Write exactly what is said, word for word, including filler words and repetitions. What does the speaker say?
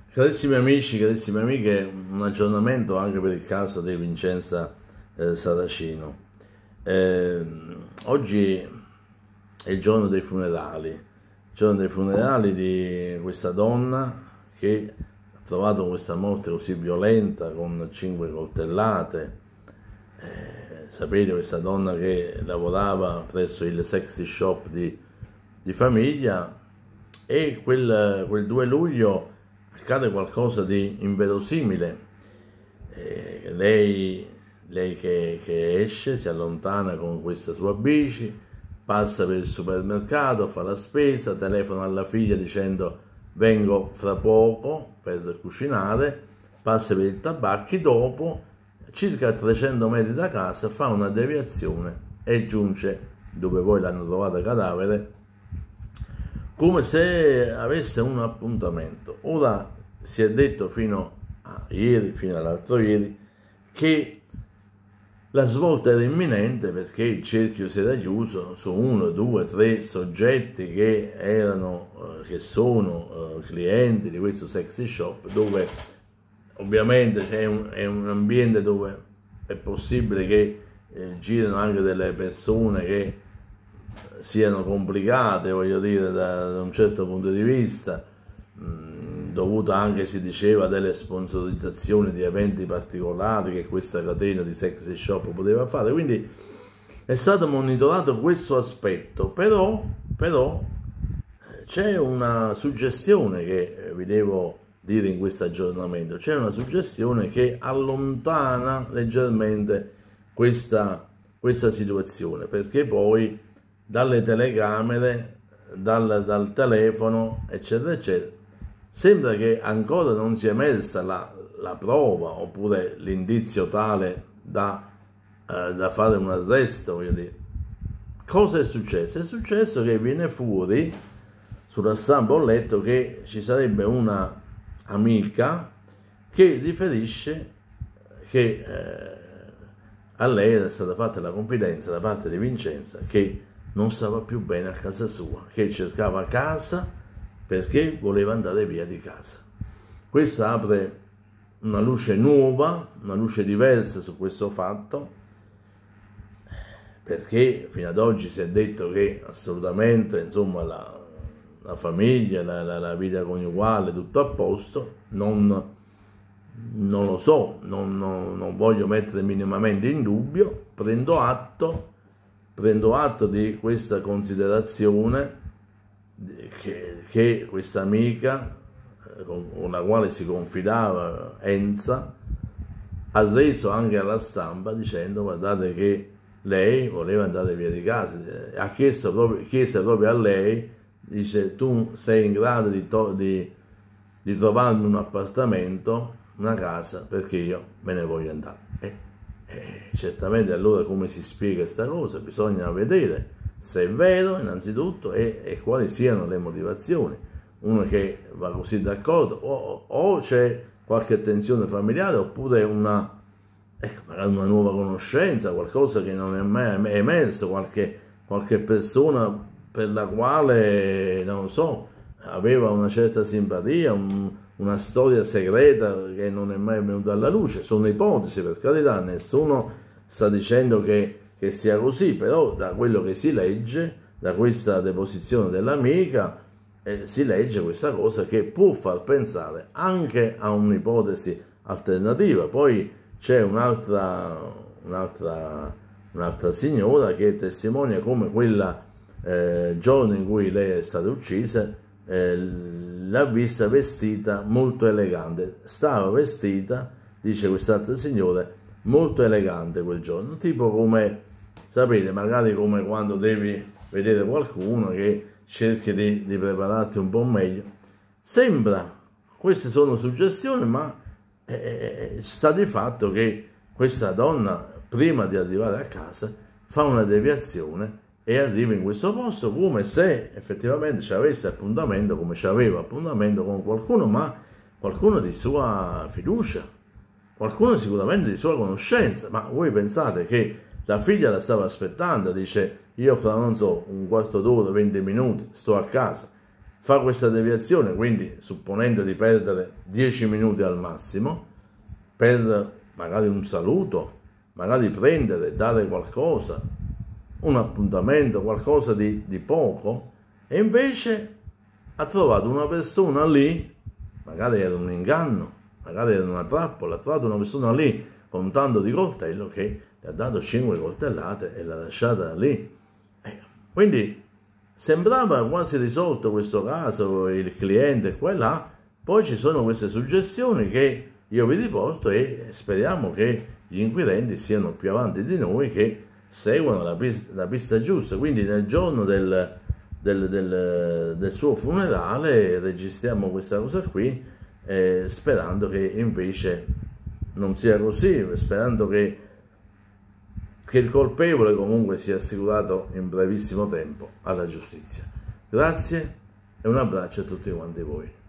Carissimi amici, carissime amiche, un aggiornamento anche per il caso di Vincenza eh, Saracino. Eh, oggi è il giorno dei funerali, il giorno dei funerali di questa donna che ha trovato questa morte così violenta con cinque coltellate. Eh, sapete, questa donna che lavorava presso il sexy shop di, di famiglia, e quel, quel due luglio accade qualcosa di inverosimile. Eh, lei lei che, che esce, si allontana con questa sua bici, passa per il supermercato, fa la spesa, telefona alla figlia dicendo vengo fra poco per cucinare, passa per i tabacchi, dopo circa trecento metri da casa fa una deviazione e giunge dove poi l'hanno trovata cadavere, come se avesse un appuntamento. Ora si è detto fino a ieri, fino all'altro ieri, che la svolta era imminente perché il cerchio si era chiuso su uno, due, tre soggetti che erano, eh, che sono eh, clienti di questo sexy shop, dove ovviamente c'è un, è un ambiente dove è possibile che eh, girino anche delle persone che siano complicate, voglio dire, da, da un certo punto di vista, mh, dovuto anche, si diceva, delle sponsorizzazioni di eventi particolari che questa catena di sexy shop poteva fare. Quindi è stato monitorato questo aspetto, però, però c'è una suggestione che vi devo dire in questo aggiornamento, c'è una suggestione che allontana leggermente questa, questa situazione, perché poi dalle telecamere, dal, dal telefono, eccetera, eccetera, sembra che ancora non sia emersa la, la prova oppure l'indizio tale da, eh, da fare un arresto, voglio dire. Cosa è successo? È successo che viene fuori, sulla stampa ho letto che ci sarebbe una amica che riferisce che eh, a lei era stata fatta la confidenza da parte di Vincenza che non stava più bene a casa sua, che cercava casa perché voleva andare via di casa. Questa apre una luce nuova, una luce diversa su questo fatto, perché fino ad oggi si è detto che assolutamente, insomma, la, la famiglia, la, la, la vita coniugale, tutto a posto. Non, non lo so, non, non, non voglio mettere minimamente in dubbio, prendo atto Prendo atto di questa considerazione che, che questa amica, con la quale si confidava Enza, ha reso anche alla stampa dicendo guardate che lei voleva andare via di casa, ha chiesto proprio, chiesto proprio a lei, dice tu sei in grado di, di, di trovarmi un appartamento, una casa, perché io me ne voglio andare. Eh, Eh, certamente allora come si spiega questa cosa? Bisogna vedere se è vero innanzitutto e, e quali siano le motivazioni. Uno che va così d'accordo o, o c'è qualche tensione familiare oppure una, ecco, magari una nuova conoscenza, qualcosa che non è mai emerso, qualche, qualche persona per la quale, non so, aveva una certa simpatia, un, una storia segreta che non è mai venuta alla luce. Sono ipotesi, per carità, nessuno sta dicendo che, che sia così, però da quello che si legge, da questa deposizione dell'amica, eh, si legge questa cosa che può far pensare anche a un'ipotesi alternativa. Poi c'è un'altra un'altra un'altra signora che testimonia come quella eh, giorno in cui lei è stata uccisa, Eh, l'ha vista vestita molto elegante, stava vestita, dice quest'altra signora, molto elegante quel giorno, tipo come, sapete, magari come quando devi vedere qualcuno che cerchi di, di prepararti un po' meglio. Sembra, queste sono suggestioni, ma eh, sta di fatto che questa donna, prima di arrivare a casa, fa una deviazione e arriva in questo posto come se effettivamente ci avesse appuntamento, come ci aveva appuntamento con qualcuno, ma qualcuno di sua fiducia, qualcuno sicuramente di sua conoscenza. Ma voi pensate che la figlia la stava aspettando, dice io fra, non so, un quarto d'ora, venti minuti sto a casa, fa questa deviazione, quindi supponendo di perdere dieci minuti al massimo, per magari un saluto, magari prendere, dare qualcosa, un appuntamento, qualcosa di, di poco, e invece ha trovato una persona lì, magari era un inganno, magari era una trappola, ha trovato una persona lì con un tanto di coltello che le ha dato cinque coltellate e l'ha lasciata lì. Eh, quindi sembrava quasi risolto questo caso, il cliente qua e là, poi ci sono queste suggestioni che io vi riporto e speriamo che gli inquirenti siano più avanti di noi, che seguano la pista, la pista giusta. Quindi nel giorno del, del, del, del suo funerale registriamo questa cosa qui, eh, sperando che invece non sia così, sperando che, che il colpevole comunque sia assicurato in brevissimo tempo alla giustizia. Grazie e un abbraccio a tutti quanti voi.